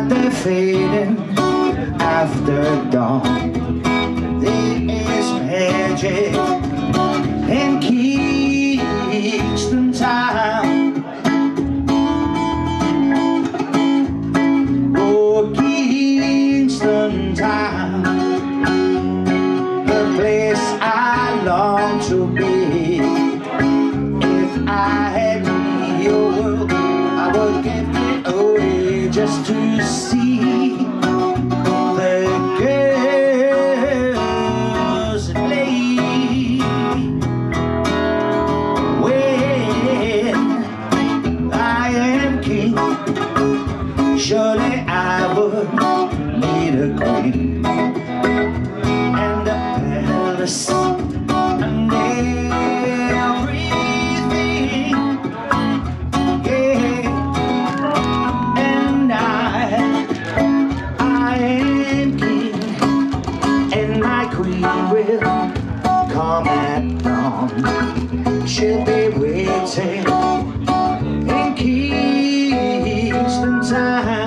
but they're fading after dawn. There is magic in Kingston town. Oh, Kingston town, the place I long to be. If I had your world, I would give it away just to see the girls that play. When I am king, surely I would need a queen and a palace and everything, yeah. And I am king, and my queen will come at dawn. She'll be waiting in Kingston town.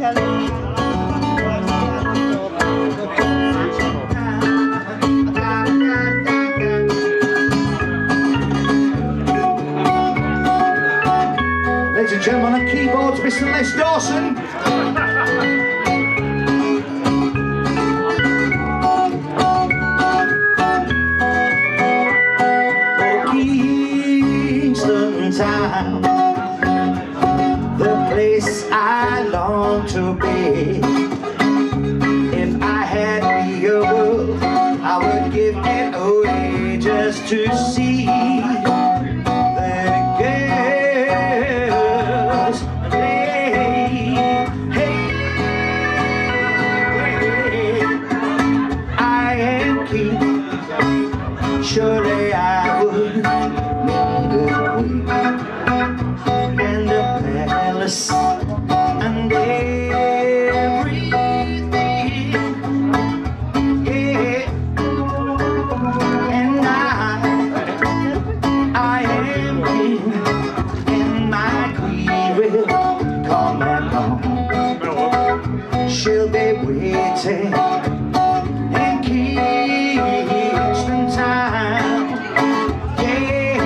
Ladies and gentlemen, on keyboards, Mr. Les Dawson. Oh, Kingston town, the place I long to be. If I had your world, I would give it away just to see the girls play. Hey, I am king, surely I would need a queen and a palace and everything, yeah. And I am king, and my queen will come at dawn. She'll be waiting in Kingston town, yeah.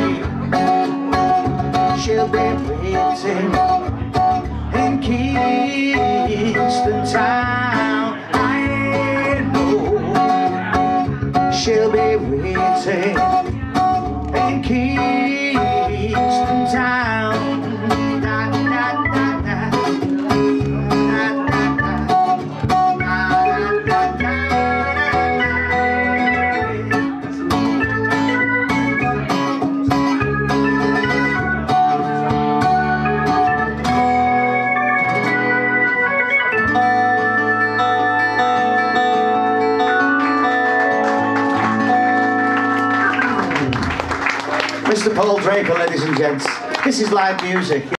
She'll be waiting in Kingston town. I know she'll be waiting in Kingston town. Na, na, na, na. Na, na, na. Na, na, na, Mr. Paul Draper, ladies and gents. This is live music.